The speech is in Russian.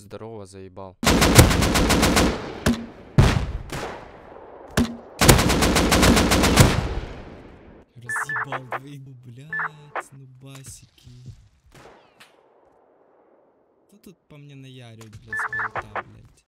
Здорово, заебал. Разъебал двойну, блядь, ну басики. Кто тут по мне наяривает, блядь, с болта, блядь?